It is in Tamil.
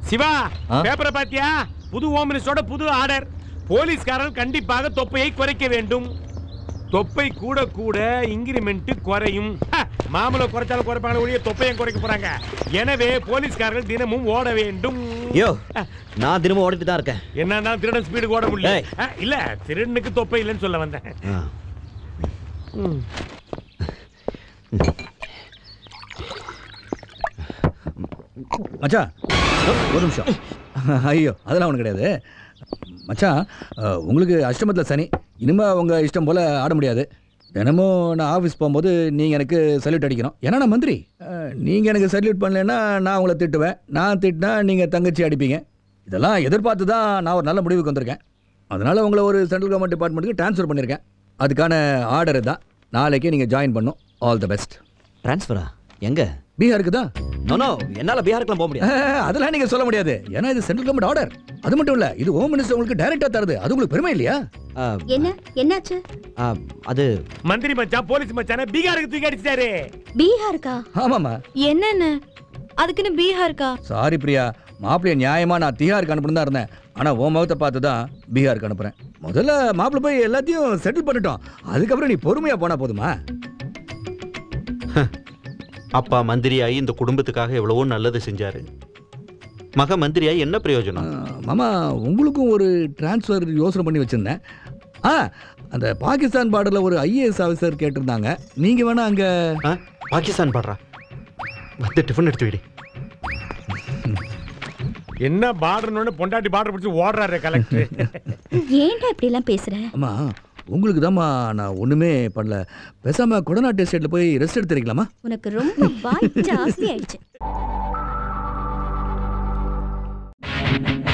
சிவா, பேப்பரை பாத்தியா? புது ஹோம் மினிஸ்டரோட புது ஆர்டர். போலீஸ்காரர்கள் கண்டிப்பாக தொப்பையை குறைக்க வேண்டும். தொப்பை கூட கூட இன்கிரிமெண்ட் குறையும். மாமூல குறைச்சாலும் குறைப்பாங்க, ஒழிய தொப்பையும் குறைக்க போறாங்க. எனவே போலீஸ்காரர்கள் தினமும் ஓட வேண்டும். யோ, நான் தினமும் ஓடிட்டு தான் இருக்கேன். என்னன்னா திருடன் ஸ்பீடு ஓட முடியல. இல்ல, திருடனுக்கு தொப்பை இல்லைன்னு சொல்ல வந்தேன். மச்சான் ஒரு நிமிஷம். ஐயோ, அதெல்லாம் ஒன்றும் கிடையாது மச்சான். உங்களுக்கு அஷ்டமத்தில் சனி, இனிமேல் உங்கள் இஷ்டம் போல் ஆட முடியாது. தினமும் நான் ஆஃபீஸ் போகும்போது நீங்கள் எனக்கு சல்யூட் அடிக்கணும். ஏன்னா நான் மந்திரி. நீங்கள் எனக்கு சல்யூட் பண்ணலைன்னா நான் உங்களை திட்டுவேன். நான் திட்டினா நீங்கள் தங்கச்சி அடிப்பீங்க. இதெல்லாம் எதிர்பார்த்து தான் நான் ஒரு நல்ல முடிவுக்கு வந்திருக்கேன். அதனால் உங்களை ஒரு சென்ட்ரல் கவர்மெண்ட் டிபார்ட்மெண்ட்டுக்கு ட்ரான்ஸ்ஃபர் பண்ணியிருக்கேன். அதுக்கான ஆர்டர் தான். நாளைக்கே நீங்கள் ஜாயின் பண்ணும். All the best. ட்ரான்ஸ்ஃபரா? எங்கே? பீகாருக்கு தான். நோ, என்னால் பீகாருக்குலாம் போக முடியாது. அதெல்லாம் நீங்கள் சொல்ல முடியாது. ஏன்னா இது சென்ட்ரல் கவர்மெண்ட் ஆர்டர். அது மட்டும் இல்லை, இது ஹோம் மினிஸ்டர் உங்களுக்கு டைரக்டாக தருது. அது உங்களுக்கு பெருமை இல்லையா? என்னாச்சு? அது மந்திரி மச்சான் போலீஸ் மச்சான பீகாருக்கு தூக்கி அடிச்சிட்டாரு. பீகாருக்கா? ஆமாம்மா. என்னன்னு அதுக்குன்னு பீகாருக்கா? சாரி பிரியா, மாப்பிள்ளைய நியாயமா நான் திஹாருக்கு அனுப்பணும் தான் இருந்தேன். ஆனால் உன் முகத்தை பார்த்து தான் பீகாருக்கு அனுப்புகிறேன். முதல்ல மாப்பிள்ளை போய் எல்லாத்தையும் செட்டில் பண்ணிட்டோம். அதுக்கப்புறம் நீ பொறுமையாக போனால் போதுமா? அப்பா மந்திரியாகி இந்த குடும்பத்துக்காக எவ்வளவோ நல்லது செஞ்சாரு. மக மந்திரியாகி என்ன பிரயோஜனம்? மாமா, உங்களுக்கும் ஒரு டிரான்ஸ்ஃபர் யோசனை பண்ணி வச்சுருந்தேன். அந்த பாகிஸ்தான் பார்டரில் ஒரு IAS ஆஃபீஸர் கேட்டிருந்தாங்க. நீங்கள் வேணா அங்கே. பாகிஸ்தான் பாடுறா? வந்து டிஃபன் எடுத்து விடு. என்ன பார்டர்னு பொண்டாட்டி பார்டர் பிடிச்சி ஓடுறாரு கலெக்டர். ஏன்டா இப்படி எல்லாம் பேசுற? அம்மா, உங்களுக்கு தான்மா நான் ஒண்ணுமே பண்ணல. பேசாம கொடநாட்டு எஸ்டேட்ல போய் ரெஸ்ட் எடுத்துக்கலாமா? உனக்கு ரொம்ப வாய் ஜாஸ்தி ஆயிடுச்சு.